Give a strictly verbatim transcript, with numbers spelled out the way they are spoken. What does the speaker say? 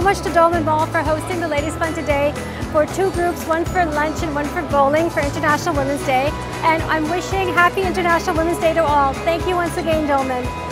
much to Dolmen Mall for hosting the Ladies Fun today for two groups, one for lunch and one for bowling for International Women's Day. And I'm wishing happy International Women's Day to all. Thank you once again, Dolmen.